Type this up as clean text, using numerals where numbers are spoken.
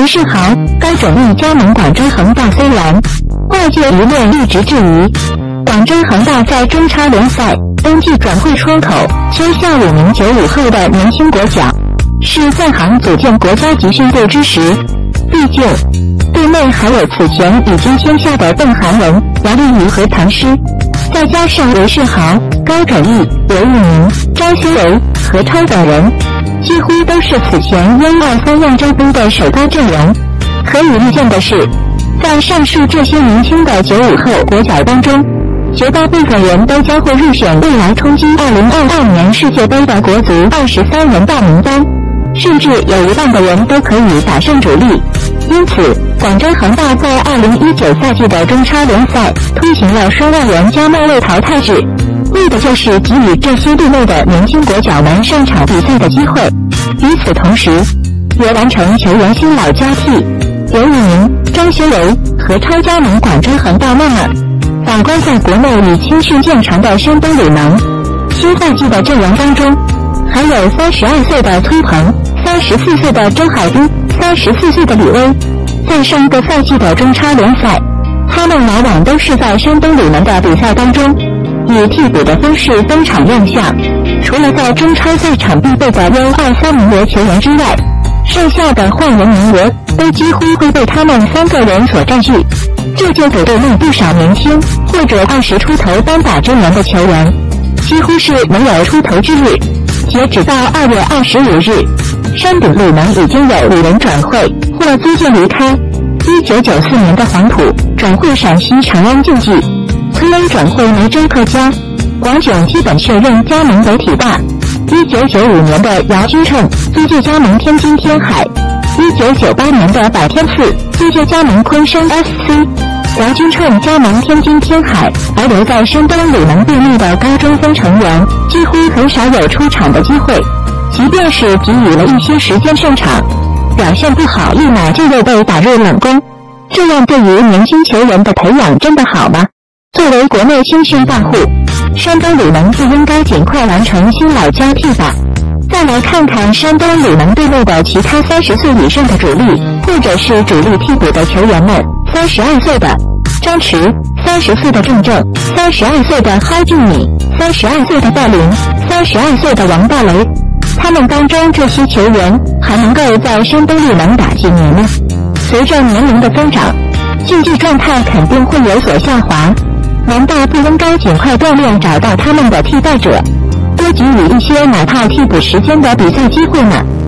韦世豪、高准翼加盟广州恒大。虽然外界舆论一直质疑广州恒大在中超联赛冬季转会窗口签下5名95后的年轻国脚，是在行组建国家集训队之时，毕竟队内还有此前已经签下的邓涵文、杨立瑜和唐诗，再加上韦世豪、高准翼、刘玉宁、张修柔、何超等人，几乎都是此前U23亚洲杯的首发阵容。可以预见的是，在上述这些年轻的95后国脚当中，绝大部分人都将会入选未来冲击2022年世界杯的国足23人大名单，甚至有一半的人都可以打上主力。因此，广州恒大在2019赛季的中超联赛推行了双外援加末位淘汰制，为的就是给予这些队内的年轻国脚们上场比赛的机会。与此同时，也完成球员新老交替，刘玉宁、张修柔、何超加盟广州恒大。那么反观在国内已青训见长的山东鲁能，新赛季的阵容当中还有32岁的崔鹏、34岁的周海滨、34岁的李威。在上个赛季的中超联赛，他们往往都是在山东鲁能的比赛当中以替补的方式登场亮相。除了在中超赛场必备的U23名额球员之外，剩下的换人名额都几乎会被他们3个人所占据，这就给队内不少年轻或者20出头单打真人的球员几乎是没有出头之日。截止到2月25日，山顶鲁能已经有5人转会或租借离开。1994年的黄埔转会陕西长安竞技，崔恩转会梅州客家，广炯基本确认加盟北体大。1995年的姚军称租借加盟天津天海，1998年的百天赐租借加盟昆山 SC。姚军称加盟天津天海，而留在山东鲁能队内的高中锋成员几乎很少有出场的机会，即便是给予了一些时间上场，表现不好立马就又被打入冷宫。这样对于年轻球员的培养真的好吗？作为国内青训大户，山东鲁能不应该尽快完成新老交替吧？再来看看山东鲁能队内的其他30岁以上的主力或者是主力替补的球员们，32岁的张弛，30岁的郑正，32岁的蒿俊闵，32岁的戴琳，32岁的王大雷。他们当中这些球员还能够在山东鲁能打几年呢？随着年龄的增长，竞技状态肯定会有所下滑，难道不应该尽快锻炼找到他们的替代者，多给予一些哪怕替补时间的比赛机会呢？